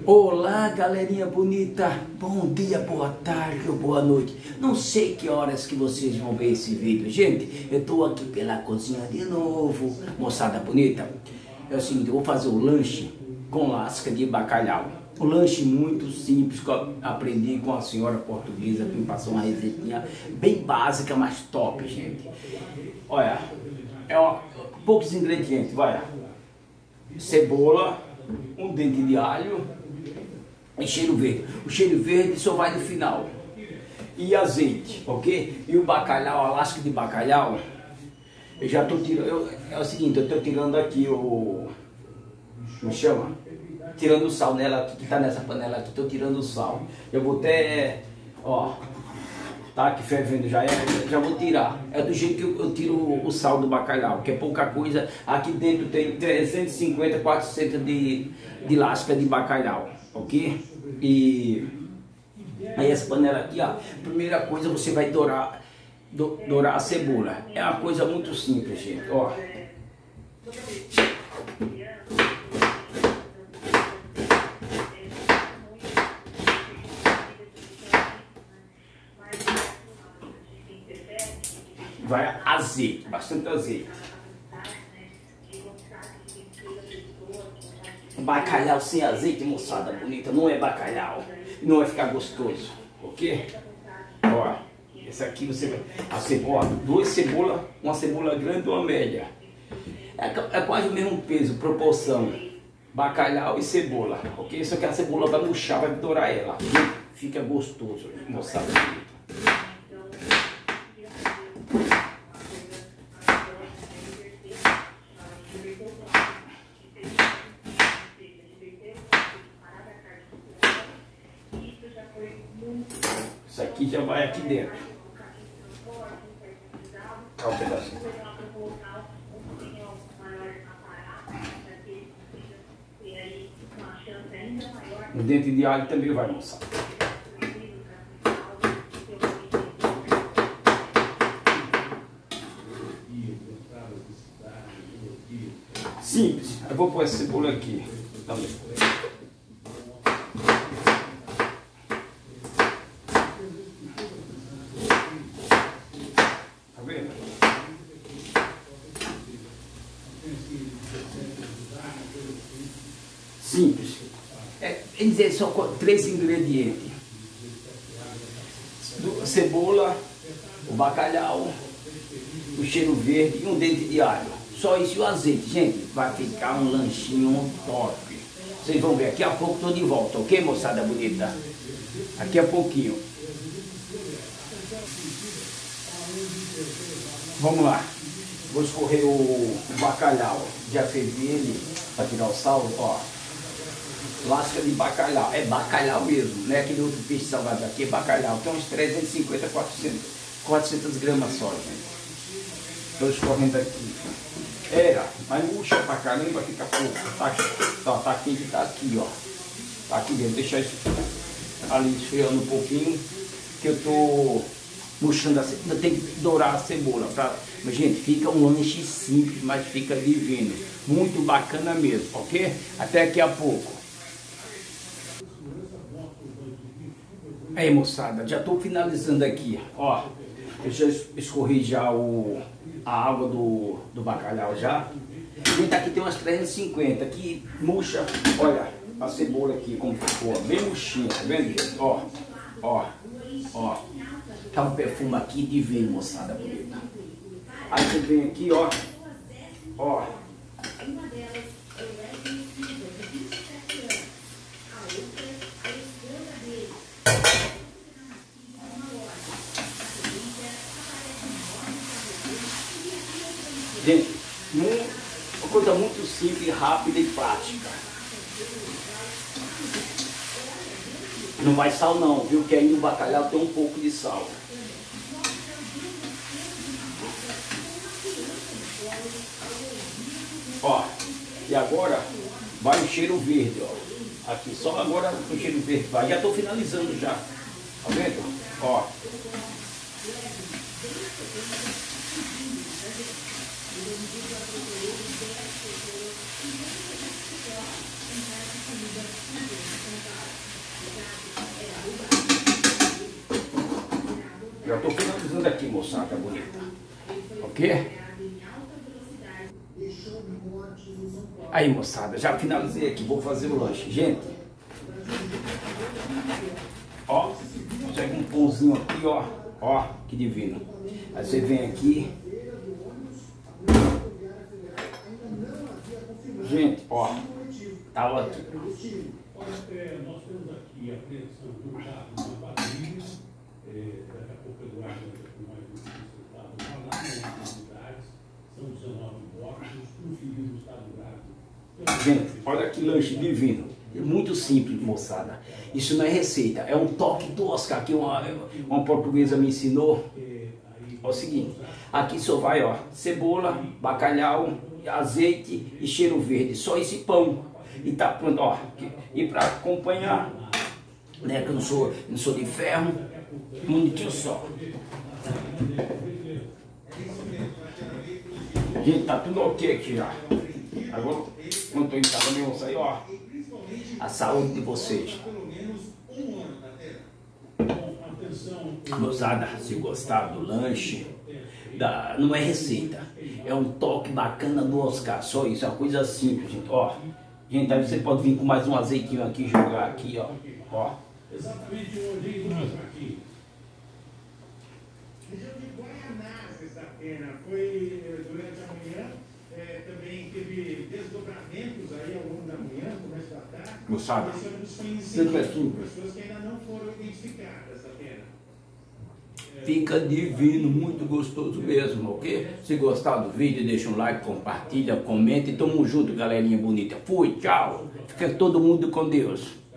Olá, galerinha bonita, bom dia, boa tarde ou boa noite. Não sei que horas que vocês vão ver esse vídeo. Gente, eu tô aqui pela cozinha de novo, moçada bonita. É o seguinte, eu vou fazer o lanche com lasca de bacalhau. Um lanche muito simples que eu aprendi com a senhora portuguesa que me passou uma receitinha bem básica, mas top, gente. Olha, poucos ingredientes, vai. Cebola, um dente de alho e cheiro verde. O cheiro verde só vai no final. E azeite, ok? E o bacalhau, a lasca de bacalhau, eu já tô tirando. É o seguinte, eu tô tirando aqui o. Como chama? Tirando o sal nela aqui, que tá nessa panela aqui, tô tirando o sal. Eu vou até. Ó. Tá aqui fervendo já vou tirar. É do jeito que eu tiro o sal do bacalhau, que é pouca coisa. Aqui dentro tem 350, 400 de lasca de bacalhau, ok? E aí essa panela aqui, ó, primeira coisa você vai dourar a cebola. É uma coisa muito simples, gente, ó. Vai azeite, bastante azeite. Bacalhau sem azeite, moçada bonita, não é bacalhau. Não vai ficar gostoso, ok? Ó, esse aqui você vai... A cebola, duas cebolas, uma cebola grande e uma média. É quase o mesmo peso, proporção. Bacalhau e cebola, ok? Só que a cebola vai murchar, vai dourar ela. Fica gostoso, moçada bonita. Isso aqui já vai aqui dentro. Olha um pedacinho. O dente de alho também vai, moçada. Simples. Eu vou pôr essa cebola aqui também. Simples. Quer dizer, só com 3 ingredientes: cebola, o bacalhau, o cheiro verde e um dente de alho. Só isso e o azeite, gente. Vai ficar um lanchinho top. Vocês vão ver, daqui a pouco estou de volta, ok, moçada bonita? Daqui a pouquinho. Vamos lá. Vou escorrer o bacalhau. Já fervi ele para tirar o sal, ó. Lasca de bacalhau. É bacalhau mesmo, não é aquele outro peixe salgado aqui, é bacalhau. Tem uns 350, 400 gramas só, gente. Estou escorrendo aqui. Mas murcha pra caramba, fica pouco. Tá quente, tá aqui, ó. Tá aqui dentro. Deixa isso ali esfriando um pouquinho, que eu tô murchando a cebola. Tem que dourar a cebola. Mas, gente, fica um lanche simples, mas fica divino. Muito bacana mesmo, ok? Até daqui a pouco. Aí, moçada, já estou finalizando aqui, ó. Eu já escorri já a água do bacalhau já. Gente, aqui tem umas 350, aqui murcha, olha a cebola aqui como ficou, bem murchinha, tá vendo? Ó. Tá um perfume aqui divino, moçada bonita. Aí você vem aqui, ó. Gente, uma coisa muito simples, rápida e prática. Não vai sal não, viu? Que aí no bacalhau tem um pouco de sal. Ó, e agora vai o cheiro verde, ó. Aqui, só agora o cheiro verde vai. Já estou finalizando já. Tá vendo? Ó. Já estou finalizando aqui, moçada bonita. Ok? Aí, moçada, já finalizei aqui. Vou fazer o lanche. Gente, ó, pega um pãozinho aqui, ó. Ó, que divino. Aí você vem aqui. Gente, ó, tava aqui. Nós temos aqui a apreensão do carro na quadrilha, daqui a pouco o Eduardo vai ter mais um resultado lá nas unidades, são 19 mortos, um ferido no estado grave. Gente, olha que lanche divino. É muito simples, moçada. Isso não é receita, é um toque do Oscar que uma portuguesa me ensinou. É o seguinte, aqui só vai, ó, cebola, bacalhau, azeite e cheiro verde, só esse pão. E tá pronto, ó. E para acompanhar, né, que eu não sou de ferro, um minutinho só. Gente, tá tudo ok aqui já. Agora, quando tô em casa mesmo, sair, ó. A saúde de vocês. Moçada, se gostar do lanche, não é receita, é um toque bacana do Oscar, só isso, é uma coisa simples, gente, ó. Gente, aí você pode vir com mais um azeitinho aqui, jogar aqui, ó. Ó. Exatamente hoje, aqui. Região de Guaianás, sexta-feira, foi durante a manhã, também teve desdobramentos aí ao longo da manhã, começo da tarde. Moçada, pessoas que ainda não foram identificadas, apenas. Fica divino, muito gostoso mesmo, ok? Se gostar do vídeo, deixa um like, compartilha, comenta e tamo junto, galerinha bonita. Fui, tchau. Fica todo mundo com Deus.